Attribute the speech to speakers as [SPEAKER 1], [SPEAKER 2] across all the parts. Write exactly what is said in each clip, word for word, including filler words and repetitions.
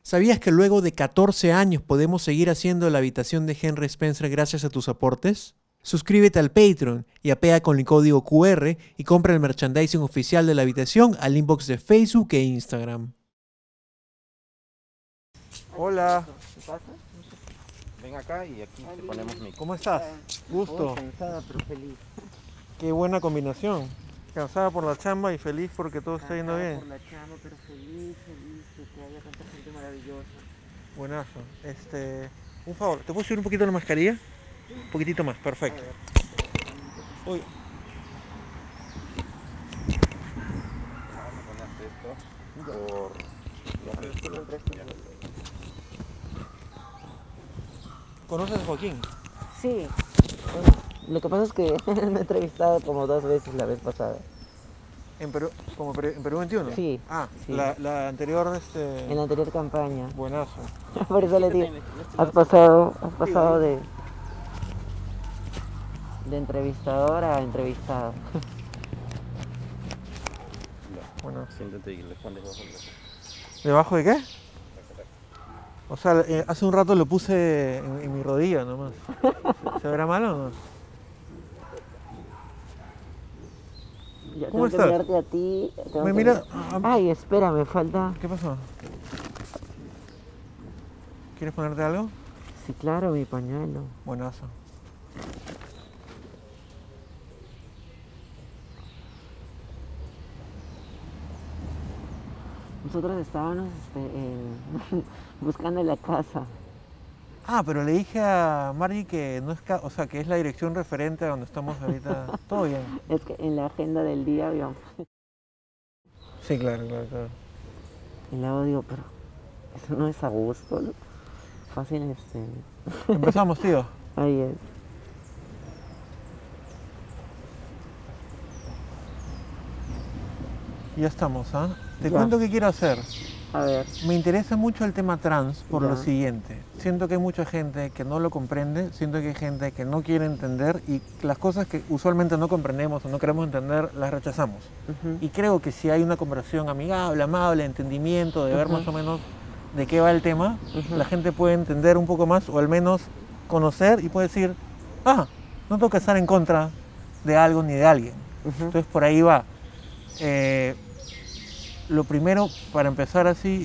[SPEAKER 1] ¿Sabías que luego de catorce años podemos seguir haciendo la habitación de Henry Spencer gracias a tus aportes? Suscríbete al Patreon y apea con el código Q R y compra el merchandising oficial de la habitación al inbox de Facebook e Instagram. Hola.
[SPEAKER 2] ¿Qué pasa? Ven acá y aquí te ponemos mi...
[SPEAKER 1] ¿Cómo estás? Gusto.
[SPEAKER 2] Oh, cansada pero feliz.
[SPEAKER 1] Qué buena combinación. Cansada por la chamba y feliz porque todo está yendo
[SPEAKER 2] Cansada
[SPEAKER 1] bien.
[SPEAKER 2] por la chamba, pero feliz, feliz de que haya tanta gente maravillosa.
[SPEAKER 1] Buenazo. Este, un favor, ¿te puedo subir un poquito la mascarilla? Un poquitito más, perfecto. Uy.
[SPEAKER 2] Vamos a ponerte esto por...
[SPEAKER 1] ¿Conoces a Joaquín?
[SPEAKER 2] Sí. Bueno, lo que pasa es que me he entrevistado como dos veces la vez pasada.
[SPEAKER 1] ¿En Perú, como Perú, en Perú veintiuno?
[SPEAKER 2] Sí,
[SPEAKER 1] Ah,
[SPEAKER 2] sí.
[SPEAKER 1] La, la anterior, este...
[SPEAKER 2] En la anterior campaña.
[SPEAKER 1] Buenazo.
[SPEAKER 2] Por eso le digo, has pasado, has pasado de... de entrevistador a entrevistado.
[SPEAKER 1] Bueno.
[SPEAKER 2] Siéntate y le pones bajo el brazo.
[SPEAKER 1] ¿Debajo de qué? O sea, eh, hace un rato lo puse en, en mi rodilla nomás. ¿Se verá mal o no?
[SPEAKER 2] Ya,
[SPEAKER 1] ¿Cómo
[SPEAKER 2] tengo que
[SPEAKER 1] estás?
[SPEAKER 2] mirarte a ti. tengo
[SPEAKER 1] Me
[SPEAKER 2] que-
[SPEAKER 1] mira... ah,
[SPEAKER 2] Ay, espera, me falta...
[SPEAKER 1] ¿Qué pasó? ¿Quieres ponerte algo?
[SPEAKER 2] Sí, claro, mi pañuelo.
[SPEAKER 1] Buenazo.
[SPEAKER 2] Nosotros estábamos este, en- buscando la casa.
[SPEAKER 1] Ah, pero le dije a Margie que no es, ca- o sea, que es la dirección referente a donde estamos ahorita. Todo bien.
[SPEAKER 2] Es que en la agenda del día, digamos,
[SPEAKER 1] Sí, claro, claro, claro.
[SPEAKER 2] y luego digo, pero eso no es a gusto, ¿no? Fácil, este...
[SPEAKER 1] Empezamos, tío.
[SPEAKER 2] Ahí es.
[SPEAKER 1] Ya estamos, ¿ah? Te
[SPEAKER 2] Ya.
[SPEAKER 1] cuento qué quiero hacer.
[SPEAKER 2] A ver,
[SPEAKER 1] Me interesa mucho el tema trans por
[SPEAKER 2] Ya.
[SPEAKER 1] lo siguiente. Siento que hay mucha gente que no lo comprende, siento que hay gente que no quiere entender y las cosas que usualmente no comprendemos o no queremos entender las rechazamos.
[SPEAKER 2] ujú,
[SPEAKER 1] Y creo que si hay una conversación amigable, amable, entendimiento, de ver
[SPEAKER 2] Ujú.
[SPEAKER 1] más o menos de qué va el tema,
[SPEAKER 2] Ujú.
[SPEAKER 1] la gente puede entender un poco más o al menos conocer y puede decir, ah, no tengo que estar en contra de algo ni de alguien.
[SPEAKER 2] ujú.
[SPEAKER 1] Entonces por ahí va. Eh, lo primero, para empezar así,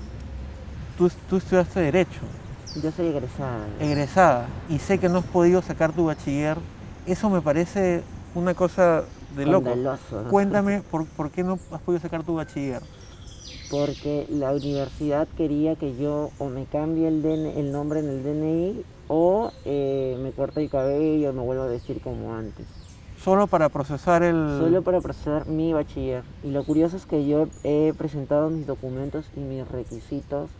[SPEAKER 1] tú, tú estudiaste Derecho,
[SPEAKER 2] Yo soy egresada.
[SPEAKER 1] egresada, y sé que no has podido sacar tu bachiller. Eso me parece una cosa de loco.
[SPEAKER 2] Escandaloso, ¿no?
[SPEAKER 1] Cuéntame, ¿por, por qué no has podido sacar tu bachiller?
[SPEAKER 2] Porque la universidad quería que yo o me cambie el, D N el nombre en el D N I o eh, me corte el cabello, me vuelvo a decir como antes.
[SPEAKER 1] Solo para procesar el...
[SPEAKER 2] Solo para procesar mi bachiller. Y lo curioso es que yo he presentado mis documentos y mis requisitos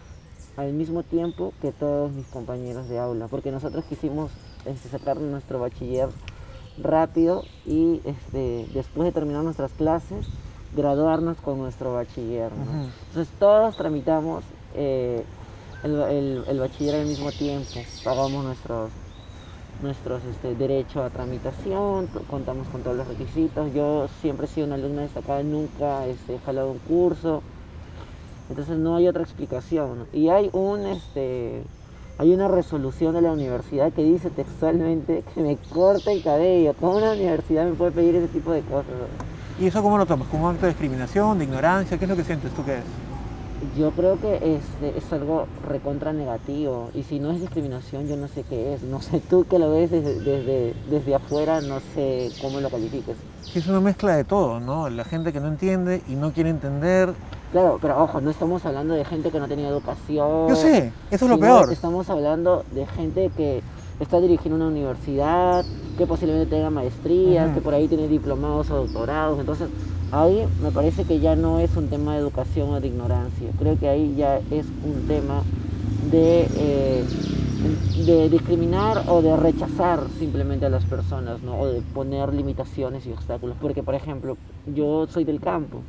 [SPEAKER 2] al mismo tiempo que todos mis compañeros de aula, porque nosotros quisimos este, sacar nuestro bachiller rápido y este, después de terminar nuestras clases, graduarnos con nuestro bachiller, ¿no?
[SPEAKER 1] Ujú.
[SPEAKER 2] Entonces todos tramitamos eh, el, el- el bachiller al mismo tiempo, pagamos nuestros nuestros este, derecho a tramitación, t- contamos con todos los requisitos. Yo siempre he sido una alumna destacada, nunca este, he jalado un curso, entonces no hay otra explicación, ¿no? Y hay un este hay una resolución de la universidad que dice textualmente que me corte el cabello. ¿Cómo una universidad me puede pedir ese tipo de cosas, no?
[SPEAKER 1] ¿Y eso cómo lo tomas? ¿Como un acto de discriminación, de ignorancia? ¿Qué es lo que sientes tú que es?
[SPEAKER 2] Yo creo que es, es algo recontra negativo, y si no es discriminación yo no sé qué es. No sé, tú que lo ves desde, desde, desde afuera, no sé cómo lo califiques.
[SPEAKER 1] Que es una mezcla de todo, ¿no? La gente que no entiende y no quiere entender.
[SPEAKER 2] Claro, pero ojo, no estamos hablando de gente que no tenía educación.
[SPEAKER 1] Yo sé, eso es lo
[SPEAKER 2] sino
[SPEAKER 1] peor.
[SPEAKER 2] Estamos hablando de gente que está dirigiendo una universidad, que posiblemente tenga maestrías,
[SPEAKER 1] Ujú.
[SPEAKER 2] que por ahí tiene diplomados o doctorados. Entonces, ahí me parece que ya no es un tema de educación o de ignorancia. Creo que ahí ya es un tema de, eh, de discriminar o de rechazar simplemente a las personas, ¿no? O de poner limitaciones y obstáculos. Porque, por ejemplo, yo soy del campo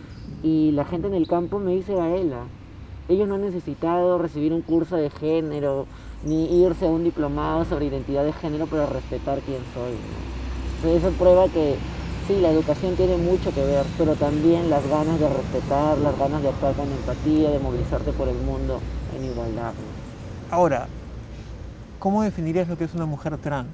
[SPEAKER 2] y la gente en el campo me dice Gaela. Ellos no han necesitado recibir un curso de género ni irse a un diplomado sobre identidad de género para respetar quién soy, ¿no? Entonces, eso prueba que sí, la educación tiene mucho que ver, pero también las ganas de respetar, las ganas de actuar con empatía, de movilizarte por el mundo en igualdad, ¿no?
[SPEAKER 1] Ahora, ¿cómo definirías lo que es una mujer trans?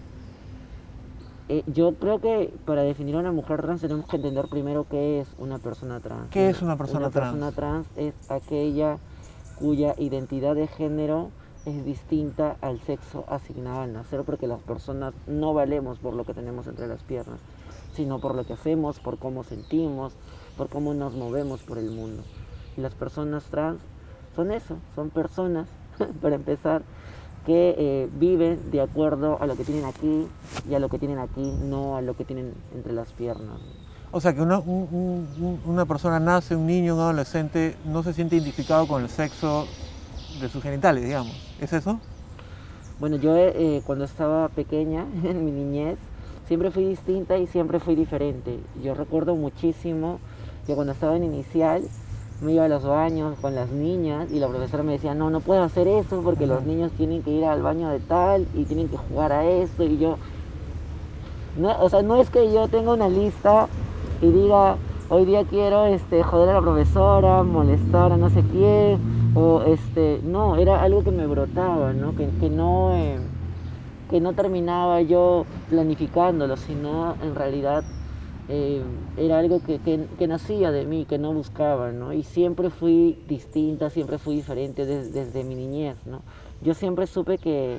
[SPEAKER 2] Eh, yo creo que para definir a una mujer trans tenemos que entender primero qué es una persona trans.
[SPEAKER 1] ¿Qué es una persona
[SPEAKER 2] Una
[SPEAKER 1] trans?
[SPEAKER 2] persona trans es aquella cuya identidad de género es distinta al sexo asignado al nacer, porque las personas no valemos por lo que tenemos entre las piernas, sino por lo que hacemos, por cómo sentimos, por cómo nos movemos por el mundo. Y las personas trans son eso, son personas, para empezar, que eh, viven de acuerdo a lo que tienen aquí y a lo que tienen aquí, no a lo que tienen entre las piernas.
[SPEAKER 1] O sea, que una, un, un, una persona nace, un niño, un adolescente, no se siente identificado con el sexo de sus genitales, digamos. ¿Es eso?
[SPEAKER 2] Bueno, yo eh, cuando estaba pequeña, en mi niñez, siempre fui distinta y siempre fui diferente. Yo recuerdo muchísimo que cuando estaba en inicial, me iba a los baños con las niñas y la profesora me decía, no, no puedo hacer eso porque los niños tienen que ir al baño de tal y tienen que jugar a esto. Y yo, no, o sea, no es que yo tenga una lista y diga, hoy día quiero este, joder a la profesora, molestar a no sé quién, o este, no, era algo que me brotaba, ¿no? Que, que no, eh, que no terminaba yo planificándolo, sino en realidad Eh, era algo que, que, que nacía de mí, que no buscaba, ¿no? Y siempre fui distinta, siempre fui diferente des, desde mi niñez, ¿no? Yo siempre supe que,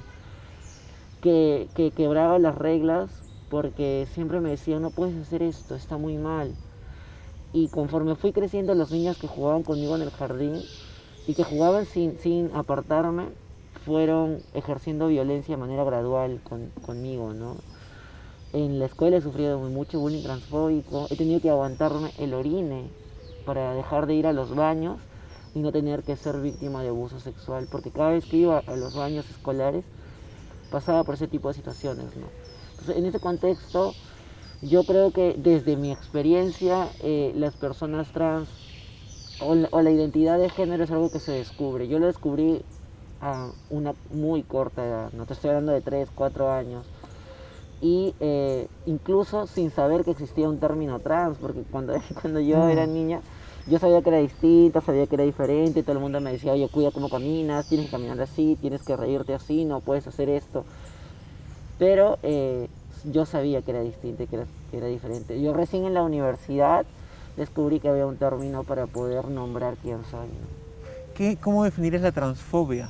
[SPEAKER 2] que, que quebraba las reglas porque siempre me decían, no puedes hacer esto, está muy mal. Y conforme fui creciendo, los niños que jugaban conmigo en el jardín y que jugaban sin, sin apartarme, fueron ejerciendo violencia de manera gradual con, conmigo, ¿no? En la escuela he sufrido mucho bullying transfóbico, he tenido que aguantarme el orine para dejar de ir a los baños y no tener que ser víctima de abuso sexual, porque cada vez que iba a los baños escolares pasaba por ese tipo de situaciones, ¿no? Entonces, en ese contexto, yo creo que desde mi experiencia, eh, las personas trans o la, o la identidad de género es algo que se descubre. Yo lo descubrí a una muy corta edad, no te estoy hablando de tres, cuatro años. Y eh, incluso sin saber que existía un término trans, porque cuando, cuando yo era niña, yo sabía que era distinta, sabía que era diferente, todo el mundo me decía, oye, cuida cómo caminas, tienes que caminar así, tienes que reírte así, no puedes hacer esto. Pero eh, yo sabía que era distinta, que era, que era diferente. Yo recién en la universidad descubrí que había un término para poder nombrar quién soy, ¿no?
[SPEAKER 1] ¿Qué, ¿Cómo definirías la transfobia?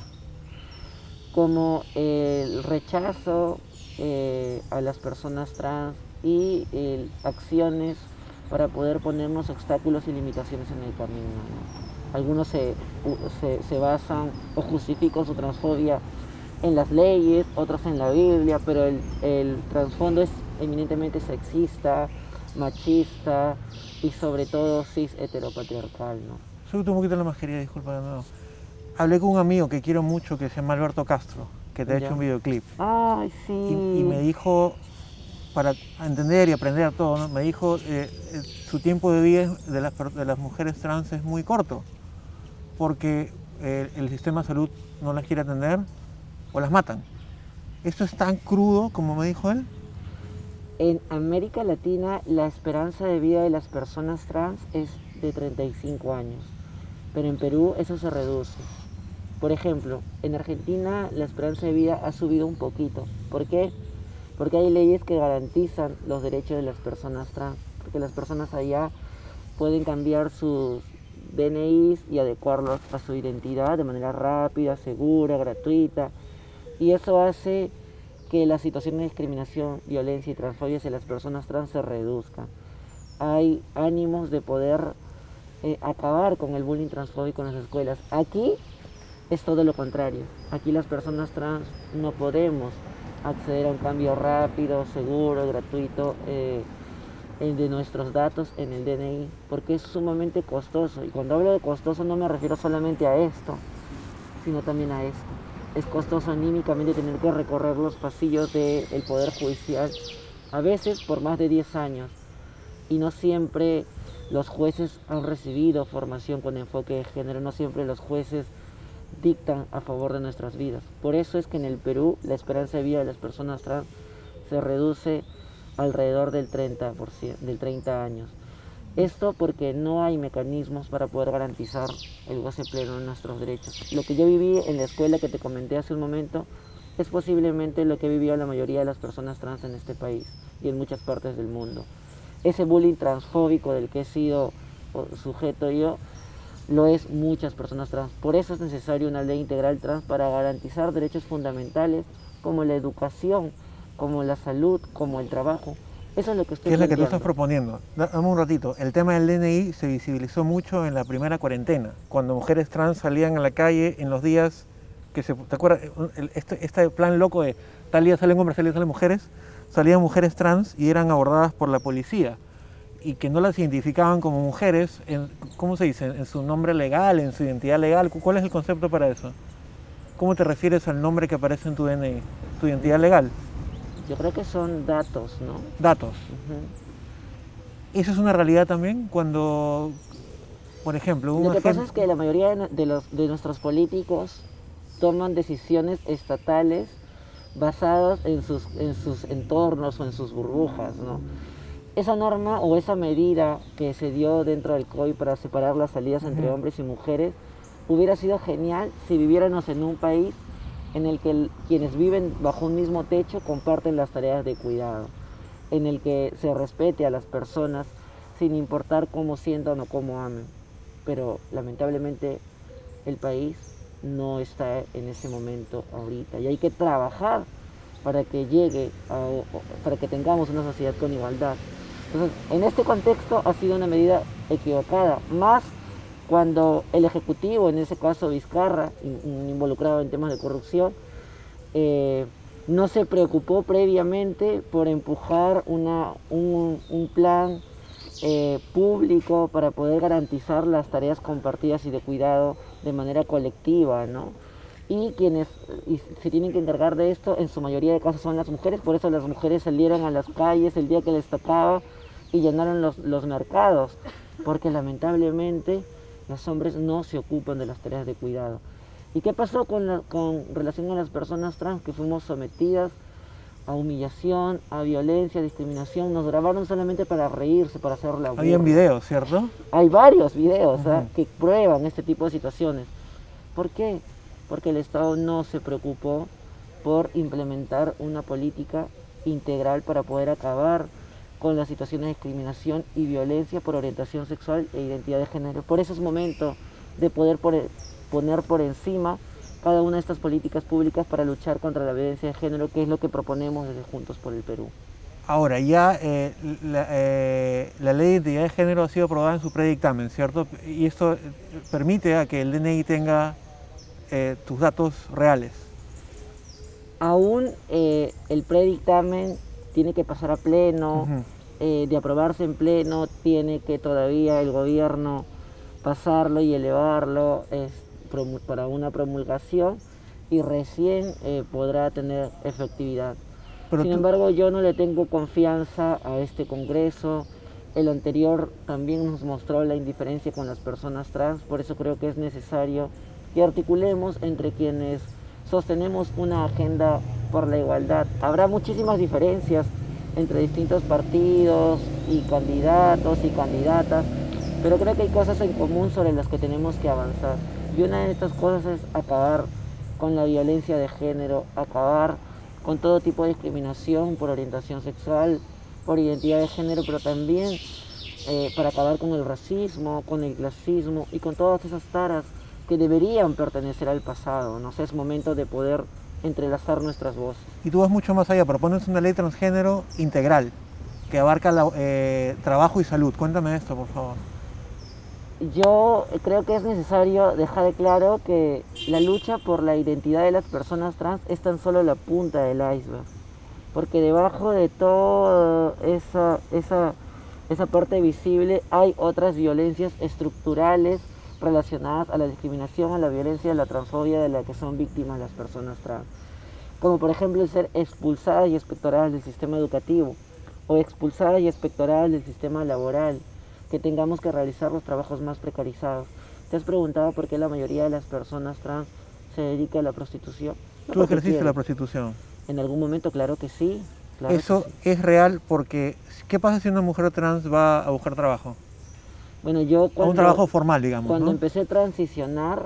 [SPEAKER 2] Como el rechazo Eh, a las personas trans y eh, acciones para poder ponernos obstáculos y limitaciones en el camino, ¿no? Algunos se, se, se basan o justifican su transfobia en las leyes, otros en la Biblia, pero el, el trasfondo es eminentemente sexista, machista y sobre todo cis heteropatriarcal, ¿no?
[SPEAKER 1] Sube un poquito la mascarilla, disculpa de nuevo. Hablé con un amigo que quiero mucho que se llama Alberto Castro, que te ha
[SPEAKER 2] Ya.
[SPEAKER 1] hecho un videoclip.
[SPEAKER 2] Ay, sí.
[SPEAKER 1] Y, y me dijo, para entender y aprender todo, ¿no? Me dijo, eh, eh, su tiempo de vida de las, de las mujeres trans es muy corto, porque eh, el sistema de salud no las quiere atender o las matan. ¿Esto es tan crudo como me dijo él?
[SPEAKER 2] En América Latina la esperanza de vida de las personas trans es de treinta y cinco años, pero en Perú eso se reduce. Por ejemplo, en Argentina la esperanza de vida ha subido un poquito. ¿Por qué? Porque hay leyes que garantizan los derechos de las personas trans, porque las personas allá pueden cambiar sus D N Is y adecuarlos a su identidad de manera rápida, segura, gratuita, y eso hace que las situaciones de discriminación, violencia y transfobia hacia las personas trans se reduzcan. Hay ánimos de poder eh, acabar con el bullying transfóbico en las escuelas. Aquí es todo lo contrario. Aquí las personas trans no podemos acceder a un cambio rápido, seguro, gratuito eh, de nuestros datos en el D N I, porque es sumamente costoso. Y cuando hablo de costoso no me refiero solamente a esto, sino también a esto. Es costoso anímicamente tener que recorrer los pasillos del Poder Judicial, a veces por más de diez años, y no siempre los jueces han recibido formación con enfoque de género, no siempre los jueces dictan a favor de nuestras vidas. Por eso es que en el Perú la esperanza de vida de las personas trans se reduce alrededor del treinta por ciento, del treinta años. Esto porque no hay mecanismos para poder garantizar el goce pleno de nuestros derechos. Lo que yo viví en la escuela que te comenté hace un momento es posiblemente lo que vivió la mayoría de las personas trans en este país y en muchas partes del mundo. Ese bullying transfóbico del que he sido sujeto yo, lo es muchas personas trans. Por eso es necesaria una ley integral trans para garantizar derechos fundamentales como la educación, como la salud, como el trabajo. Eso es lo que estoy
[SPEAKER 1] ¿Qué es lo que tú
[SPEAKER 2] planteando.
[SPEAKER 1] estás proponiendo? Dame un ratito. El tema del D N I se visibilizó mucho en la primera cuarentena, cuando mujeres trans salían a la calle en los días que se... ¿Te acuerdas? Este, este plan loco de tal día salen hombres, tal día salen mujeres, salían mujeres trans y eran abordadas por la policía y que no las identificaban como mujeres, en, ¿cómo se dice? En su nombre legal, en su identidad legal. ¿Cuál es el concepto para eso? ¿Cómo te refieres al nombre que aparece en tu D N I? ¿Tu identidad legal?
[SPEAKER 2] Yo creo que son datos, ¿no?
[SPEAKER 1] Datos.
[SPEAKER 2] Uh-huh.
[SPEAKER 1] ¿Eso es una realidad también? Cuando, por ejemplo... Un
[SPEAKER 2] Lo que
[SPEAKER 1] agente...
[SPEAKER 2] pasa es que la mayoría de, de, los, de nuestros políticos toman decisiones estatales basadas en sus, en sus entornos o en sus burbujas, ¿no? Esa norma o esa medida que se dio dentro del C O I para separar las salidas entre uh-huh. hombres y mujeres hubiera sido genial si viviéramos en un país en el que el, quienes viven bajo un mismo techo comparten las tareas de cuidado, en el que se respete a las personas sin importar cómo sientan o cómo amen. Pero lamentablemente el país no está en ese momento ahorita y hay que trabajar para que llegue, a, para que tengamos una sociedad con igualdad. Entonces, en este contexto ha sido una medida equivocada, más cuando el Ejecutivo, en ese caso Vizcarra, involucrado en temas de corrupción, eh, no se preocupó previamente por empujar una, un, un plan eh, público para poder garantizar las tareas compartidas y de cuidado de manera colectiva, ¿no? Y quienes y se tienen que encargar de esto, en su mayoría de casos son las mujeres, por eso las mujeres salieron a las calles el día que les tocaba y llenaron los, los mercados, porque lamentablemente los hombres no se ocupan de las tareas de cuidado. ¿Y qué pasó con, la, con relación a las personas trans que fuimos sometidas a humillación, a violencia, a discriminación? Nos grabaron solamente para reírse, para hacer la burla.
[SPEAKER 1] Habían videos, ¿cierto?
[SPEAKER 2] Hay varios videos uh-huh. ¿eh? que prueban este tipo de situaciones. ¿Por qué? Porque el Estado no se preocupó por implementar una política integral para poder acabar con las situaciones de discriminación y violencia por orientación sexual e identidad de género. Por eso es momento de poder por, poner por encima cada una de estas políticas públicas para luchar contra la violencia de género, que es lo que proponemos desde Juntos por el Perú.
[SPEAKER 1] Ahora, ya eh, la, eh, la ley de identidad de género ha sido aprobada en su predictamen, ¿cierto? Y esto permite a que el D N I tenga eh, tus datos reales.
[SPEAKER 2] Aún eh, el predictamen tiene que pasar a pleno, uh-huh. eh, de aprobarse en pleno, tiene que todavía el gobierno pasarlo y elevarlo es, para una promulgación y recién eh, podrá tener efectividad. Pero Sin tú... embargo, yo no le tengo confianza a este Congreso. El anterior también nos mostró la indiferencia con las personas trans, por eso creo que es necesario que articulemos entre quienes sostenemos una agenda por la igualdad. Habrá muchísimas diferencias entre distintos partidos y candidatos y candidatas, pero creo que hay cosas en común sobre las que tenemos que avanzar. Y una de estas cosas es acabar con la violencia de género, acabar con todo tipo de discriminación por orientación sexual, por identidad de género, pero también eh, para acabar con el racismo, con el clasismo y con todas esas taras que deberían pertenecer al pasado. No sé, es momento de poder entrelazar nuestras voces.
[SPEAKER 1] Y tú vas mucho más allá, propones una ley transgénero integral que abarca la, eh, trabajo y salud. Cuéntame esto, por favor.
[SPEAKER 2] Yo creo que es necesario dejar claro que la lucha por la identidad de las personas trans es tan solo la punta del iceberg, porque debajo de toda esa, esa, esa parte visible hay otras violencias estructurales relacionadas a la discriminación, a la violencia, a la transfobia de la que son víctimas las personas trans, como por ejemplo el ser expulsadas y expectoradas del sistema educativo o expulsadas y expectoradas del sistema laboral, que tengamos que realizar los trabajos más precarizados. ¿Te has preguntado por qué la mayoría de las personas trans se dedica a la prostitución?
[SPEAKER 1] No. ¿Tú ejerciste la prostitución?
[SPEAKER 2] En algún momento, claro que sí, Claro
[SPEAKER 1] Eso
[SPEAKER 2] que sí.
[SPEAKER 1] es real porque, ¿qué pasa si una mujer trans va a buscar trabajo?
[SPEAKER 2] Bueno, yo
[SPEAKER 1] A un
[SPEAKER 2] cuando,
[SPEAKER 1] trabajo formal, digamos,
[SPEAKER 2] cuando
[SPEAKER 1] ¿no?
[SPEAKER 2] empecé a transicionar,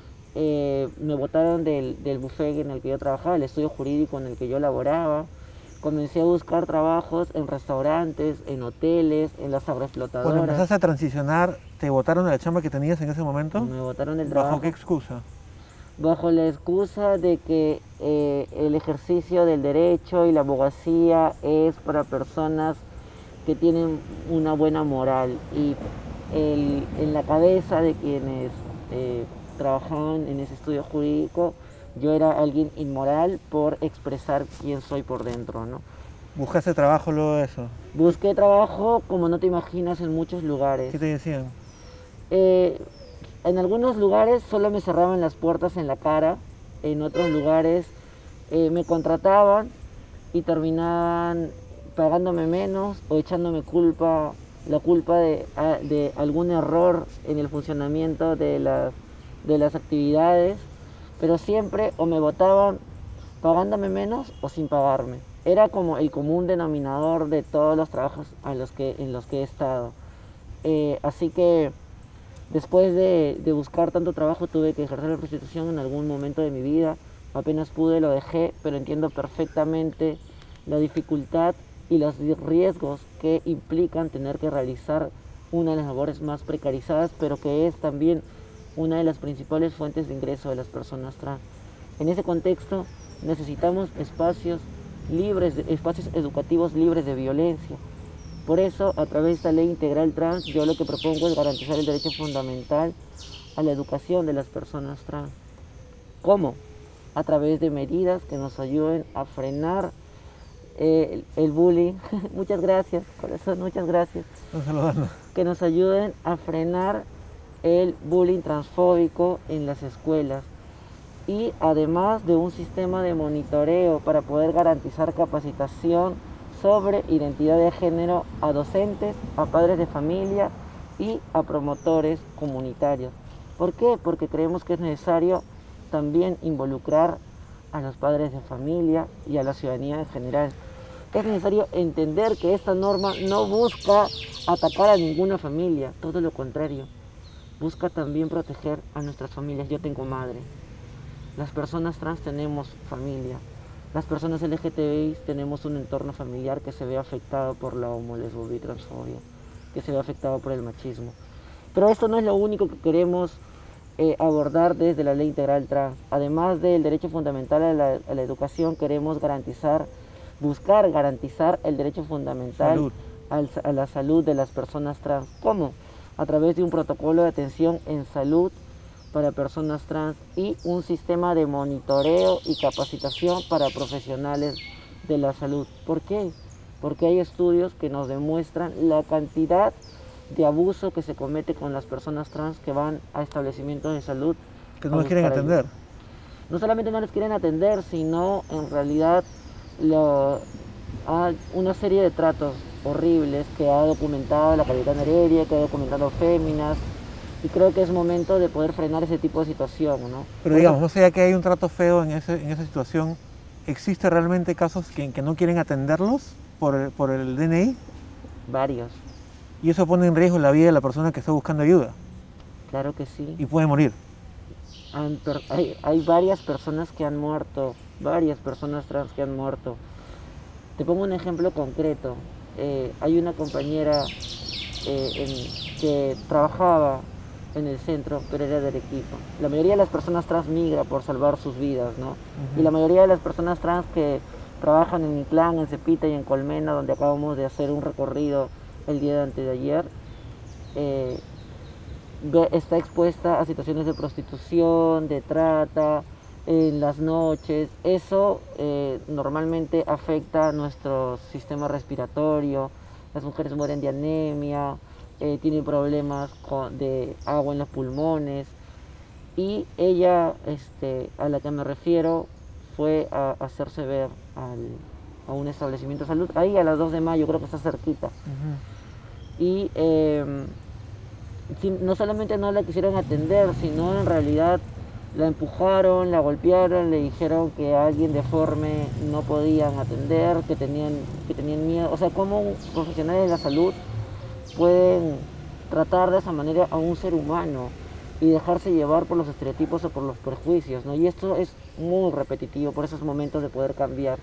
[SPEAKER 2] eh, me botaron del, del bufete en el que yo trabajaba, el estudio jurídico en el que yo laboraba. Comencé a buscar trabajos en restaurantes, en hoteles, en las
[SPEAKER 1] Cuando
[SPEAKER 2] agroexplotadoras.
[SPEAKER 1] empezaste a transicionar, ¿te botaron de la chamba que tenías en ese momento?
[SPEAKER 2] Me botaron del
[SPEAKER 1] ¿Bajo qué
[SPEAKER 2] trabajo
[SPEAKER 1] excusa?
[SPEAKER 2] bajo la excusa de que eh, el ejercicio del derecho y la abogacía es para personas que tienen una buena moral, y el, en la cabeza de quienes eh, trabajaban en ese estudio jurídico, yo era alguien inmoral por expresar quién soy por dentro, ¿no?
[SPEAKER 1] ¿Buscaste trabajo luego de eso?
[SPEAKER 2] Busqué trabajo como no te imaginas en muchos lugares.
[SPEAKER 1] ¿Qué te decían?
[SPEAKER 2] Eh, en algunos lugares solo me cerraban las puertas en la cara, en otros lugares eh, me contrataban y terminaban pagándome menos o echándome culpa, la culpa de, de algún error en el funcionamiento de las, de las actividades, pero siempre o me votaban pagándome menos o sin pagarme. Era como el común denominador de todos los trabajos a los que, en los que he estado. Eh, así que después de, de buscar tanto trabajo tuve que ejercer la prostitución en algún momento de mi vida. Apenas pude lo dejé, pero entiendo perfectamente la dificultad y los riesgos que implican tener que realizar una de las labores más precarizadas, pero que es también una de las principales fuentes de ingreso de las personas trans. En ese contexto necesitamos espacios libres, de, espacios educativos libres de violencia. Por eso, a través de esta ley integral trans, yo lo que propongo es garantizar el derecho fundamental a la educación de las personas trans. ¿Cómo? A través de medidas que nos ayuden a frenar eh, el, el bullying. Muchas gracias, corazón, muchas gracias. Que nos ayuden a frenar el bullying transfóbico en las escuelas. Y además de un sistema de monitoreo para poder garantizar capacitación sobre identidad de género a docentes, a padres de familia y a promotores comunitarios. ¿Por qué? Porque creemos que es necesario también involucrar a los padres de familia y a la ciudadanía en general. Es necesario entender que esta norma no busca atacar a ninguna familia, todo lo contrario, busca también proteger a nuestras familias. Yo tengo madre, las personas trans tenemos familia, las personas L G T B I tenemos un entorno familiar que se ve afectado por la homo, lesbofobia y transfobia, que se ve afectado por el machismo. Pero esto no es lo único que queremos eh, abordar desde la ley integral trans. Además del derecho fundamental a la, a la educación, queremos garantizar, buscar garantizar el derecho fundamental al, a la salud de las personas trans. ¿Cómo? A través de un protocolo de atención en salud para personas trans y un sistema de monitoreo y capacitación para profesionales de la salud. ¿Por qué? Porque hay estudios que nos demuestran la cantidad de abuso que se comete con las personas trans que van a establecimientos de salud.
[SPEAKER 1] Que no les quieren atender.
[SPEAKER 2] Ayuda. No solamente no les quieren atender, sino en realidad lo, hay una serie de tratos horribles que ha documentado la Capitana Heredia, que ha documentado Féminas, y creo que es momento de poder frenar ese tipo de situación, ¿no?
[SPEAKER 1] Pero Por digamos, no sea que hay un trato feo en, ese, en esa situación, ¿existe realmente casos que, que no quieren atenderlos por el, por el D N I?
[SPEAKER 2] Varios.
[SPEAKER 1] Y eso pone en riesgo la vida de la persona que está buscando ayuda.
[SPEAKER 2] Claro que sí.
[SPEAKER 1] Y puede morir.
[SPEAKER 2] Hay, hay varias personas que han muerto, varias personas trans que han muerto. Te pongo un ejemplo concreto. Eh, hay una compañera eh, en, que trabajaba en el centro, pero era de Arequipa. La mayoría de las personas trans migra por salvar sus vidas, ¿no? Uh-huh. Y la mayoría de las personas trans que trabajan en Inclán, en Cepita y en Colmena, donde acabamos de hacer un recorrido el día de antes de ayer, eh, está expuesta a situaciones de prostitución, de trata, en las noches. Eso eh, normalmente afecta a nuestro sistema respiratorio. Las mujeres mueren de anemia, eh, tienen problemas con, de agua en los pulmones. Y ella, este, a la que me refiero, fue a, a hacerse ver al, a un establecimiento de salud, ahí a las dos de mayo, creo que está cerquita. Uh-huh. Y eh, no solamente no la quisieron atender, sino en realidad La empujaron, la golpearon, le dijeron que a alguien deforme no podían atender, que tenían, que tenían miedo. O sea, ¿cómo profesionales de la salud pueden tratar de esa manera a un ser humano y dejarse llevar por los estereotipos o por los prejuicios, ¿no? Y esto es muy repetitivo por esos momentos de poder cambiar.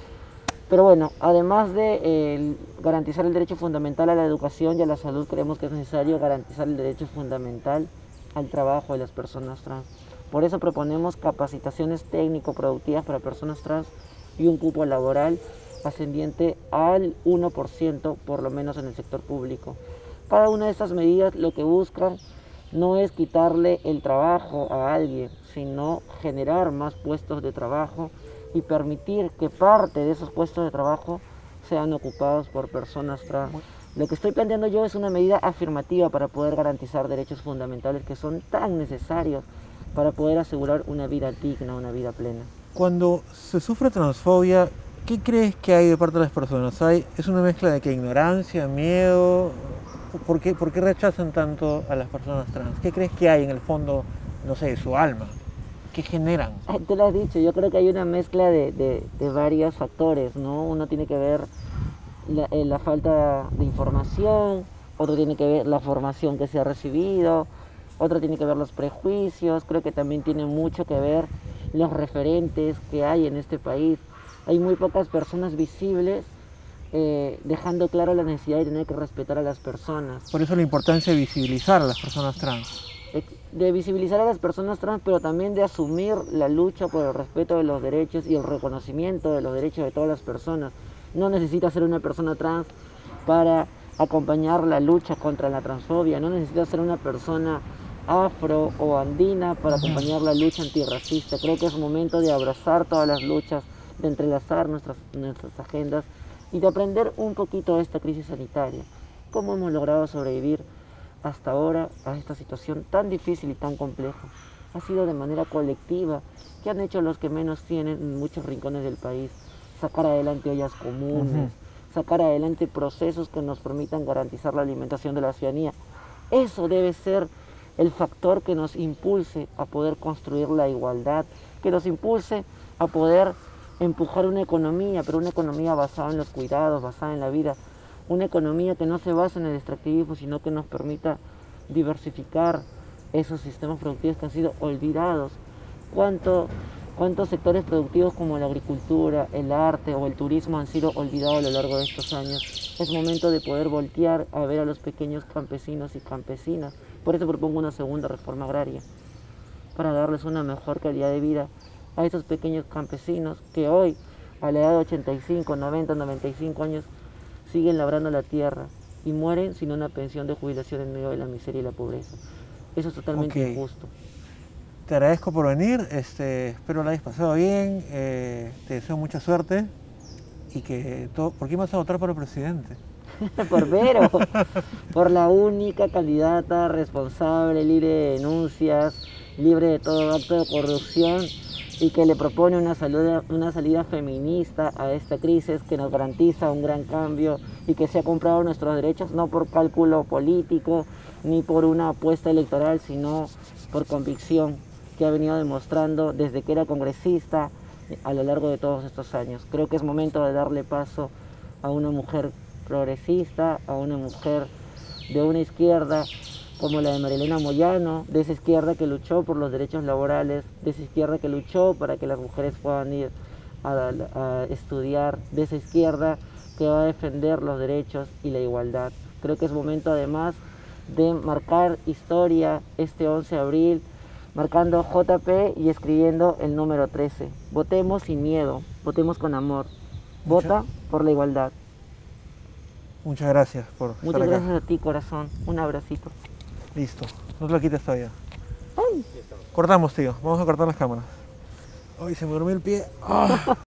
[SPEAKER 2] Pero bueno, además de eh, garantizar el derecho fundamental a la educación y a la salud, creemos que es necesario garantizar el derecho fundamental al trabajo de las personas trans. Por eso proponemos capacitaciones técnico-productivas para personas trans y un cupo laboral ascendiente al uno por ciento, por lo menos en el sector público. Cada una de estas medidas lo que buscan no es quitarle el trabajo a alguien, sino generar más puestos de trabajo y permitir que parte de esos puestos de trabajo sean ocupados por personas trans. Lo que estoy planteando yo es una medida afirmativa para poder garantizar derechos fundamentales que son tan necesarios para poder asegurar una vida digna, una vida plena.
[SPEAKER 1] Cuando se sufre transfobia, ¿qué crees que hay de parte de las personas? ¿Hay, ¿Es una mezcla de que ignorancia, miedo? ¿Por qué, ¿Por qué rechazan tanto a las personas trans? ¿Qué crees que hay en el fondo, no sé, de su alma? ¿Qué generan?
[SPEAKER 2] Tú lo has dicho, yo creo que hay una mezcla de, de, de varios factores, ¿no? Uno tiene que ver la, eh, la falta de información, otro tiene que ver la formación que se ha recibido, otro tiene que ver los prejuicios, creo que también tiene mucho que ver los referentes que hay en este país. Hay muy pocas personas visibles, eh, dejando claro la necesidad de tener que respetar a las personas.
[SPEAKER 1] Por eso la importancia de visibilizar a las personas trans.
[SPEAKER 2] De visibilizar a las personas trans, pero también de asumir la lucha por el respeto de los derechos y el reconocimiento de los derechos de todas las personas. No necesita ser una persona trans para acompañar la lucha contra la transfobia, no necesita ser una persona afro o andina para acompañar la lucha antirracista. Creo que es momento de abrazar todas las luchas, de entrelazar nuestras, nuestras agendas y de aprender un poquito de esta crisis sanitaria. ¿Cómo hemos logrado sobrevivir hasta ahora a esta situación tan difícil y tan compleja? Ha sido de manera colectiva. ¿Qué han hecho los que menos tienen en muchos rincones del país? Sacar adelante ollas comunes, uh-huh. sacar adelante procesos que nos permitan garantizar la alimentación de la ciudadanía. Eso debe ser el factor que nos impulse a poder construir la igualdad, que nos impulse a poder empujar una economía, pero una economía basada en los cuidados, basada en la vida. Una economía que no se basa en el extractivismo, sino que nos permita diversificar esos sistemas productivos que han sido olvidados. ¿Cuánto, ¿Cuántos sectores productivos como la agricultura, el arte o el turismo han sido olvidados a lo largo de estos años? Es momento de poder voltear a ver a los pequeños campesinos y campesinas. Por eso propongo una segunda reforma agraria, para darles una mejor calidad de vida a esos pequeños campesinos que hoy, a la edad de ochenta y cinco, noventa, noventa y cinco años, siguen labrando la tierra y mueren sin una pensión de jubilación en medio de la miseria y la pobreza. Eso es totalmente okay. injusto.
[SPEAKER 1] Te agradezco por venir, este, espero la hayas pasado bien, eh, te deseo mucha suerte y que todo... ¿Por qué me vas a votar por presidente?
[SPEAKER 2] Por Vero, por la única candidata responsable, libre de denuncias, libre de todo acto de corrupción y que le propone una salida, una salida feminista a esta crisis que nos garantiza un gran cambio y que se ha comprado nuestros derechos no por cálculo político ni por una apuesta electoral, sino por convicción que ha venido demostrando desde que era congresista a lo largo de todos estos años. Creo que es momento de darle paso a una mujer progresista, a una mujer de una izquierda como la de Marilena Moyano, de esa izquierda que luchó por los derechos laborales, de esa izquierda que luchó para que las mujeres puedan ir a, a estudiar, de esa izquierda que va a defender los derechos y la igualdad. Creo que es momento además de marcar historia este once de abril, marcando J P y escribiendo el número trece. Votemos sin miedo, votemos con amor. Vota Muchas... por la igualdad.
[SPEAKER 1] Muchas gracias por
[SPEAKER 2] Muchas
[SPEAKER 1] estar
[SPEAKER 2] gracias
[SPEAKER 1] acá.
[SPEAKER 2] a ti, corazón. Un abracito.
[SPEAKER 1] Listo. No te lo quites todavía.
[SPEAKER 2] Ay.
[SPEAKER 1] Cortamos, tío. Vamos a cortar las cámaras. Ay, se me durmió el pie. ¡Oh!